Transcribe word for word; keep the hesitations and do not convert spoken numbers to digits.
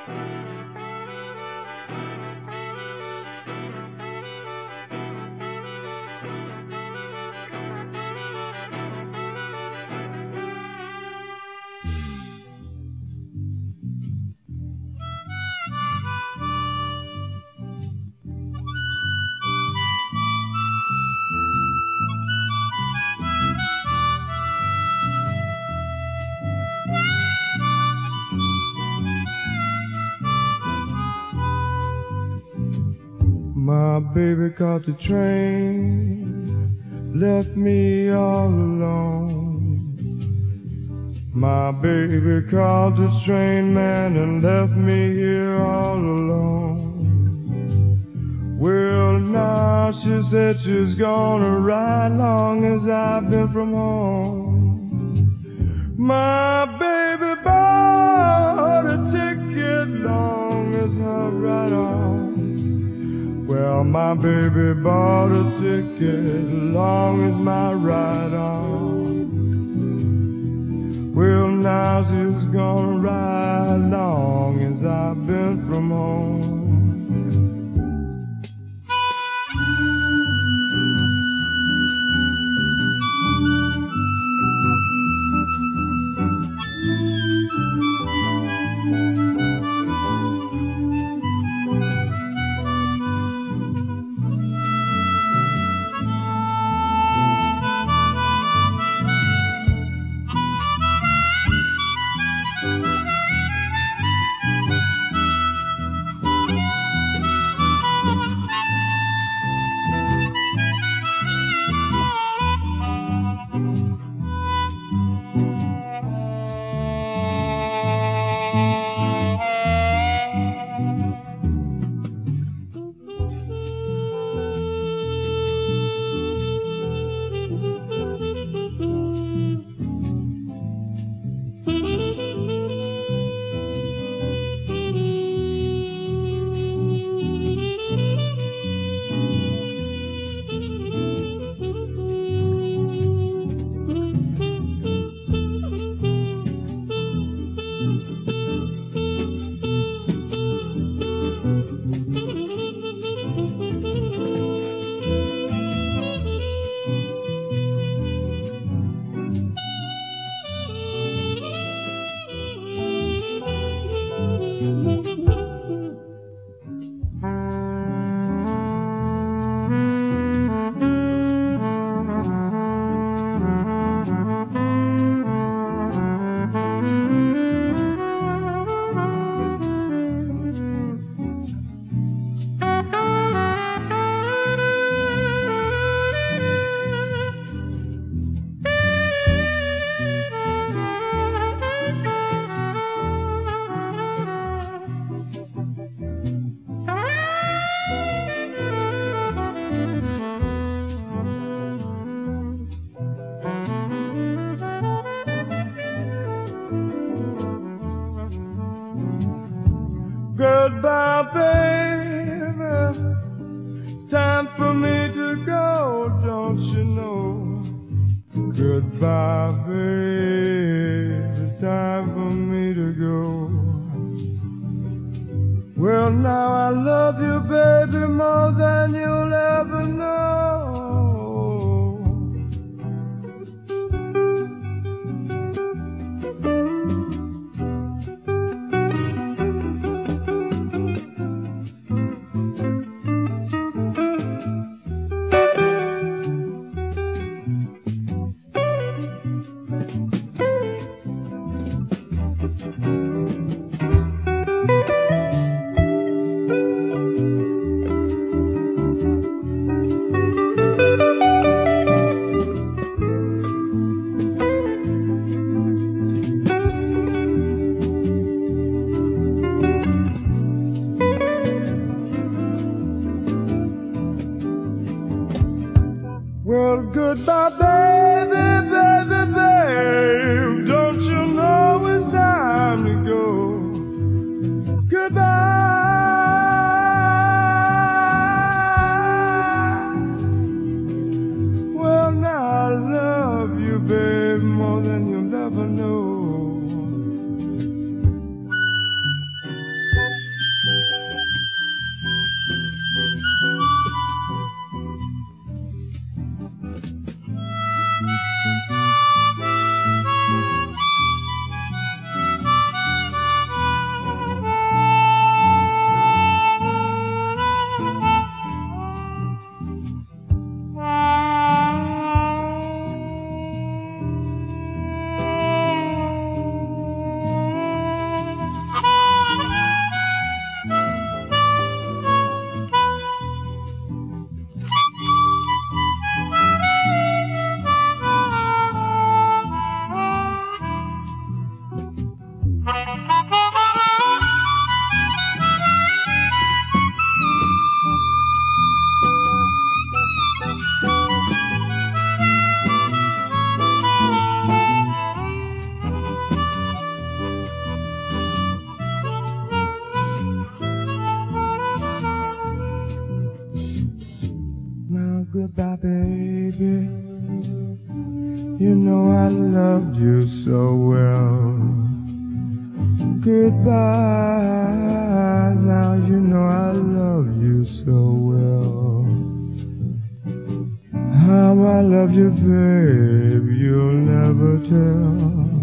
My baby caught the train, left me all alone. My baby caught the train, man, and left me here all alone. Well, now she said she's gonna ride long as I've been from home. My baby bought a ticket long as I ride on. Well, my baby bought a ticket long as my ride on. Well, now she's gonna ride long as I've been from home. Goodbye, baby, time for me to go, don't you know? Goodbye, baby, it's time for me to go. Well, now I love you, baby, more than you'll ever know. Well, goodbye, baby, baby, babe. Don't you know it's time to go? Goodbye. Well, now I love you, babe, more than you'll ever know. Goodbye, baby. You know I loved you so well. Goodbye, now you know I love you so well. How I love you, babe, you'll never tell.